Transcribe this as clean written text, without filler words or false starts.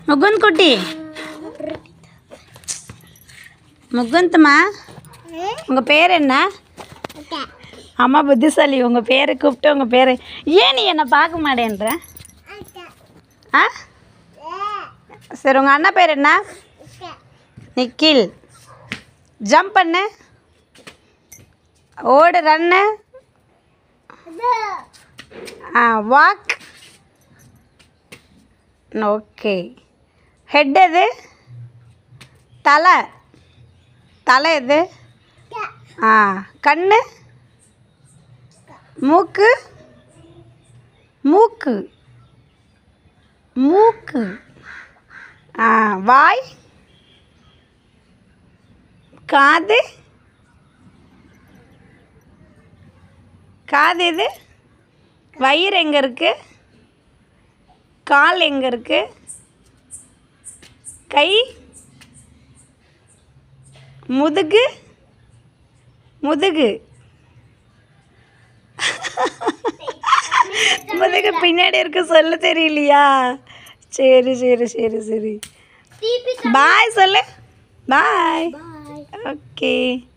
முகுந்த் குட்டி முகுந்த்மா உங்கள் பேர் என்ன? அம்மா புத்திசாலி. உங்கள் பேரை கூப்பிட்டு உங்கள் பேர் ஏன் நீ என்னை பார்க்க மாட்டேன்ற? ஆ சரி, உங்கள் அண்ணா பேர் என்ன? நிக்கில். ஜம்ப் பண்ணு, ஓடு, ரன்னு, வாக். ஓகே. ஹெட் எது? தலை. தலை எது? கண்ணு, மூக்கு, மூக்கு, மூக்கு. வாய், காது, காது எது? வயிறு எங்கே இருக்கு? கால் எங்கே இருக்கு? கை, முதுகு, முதுகு. முதுகு பின்னாடி இருக்கு, சொல்ல தெரியலையா? சரி சரி சரி சரி. பாய் சொல்லு. பாய். ஓகே.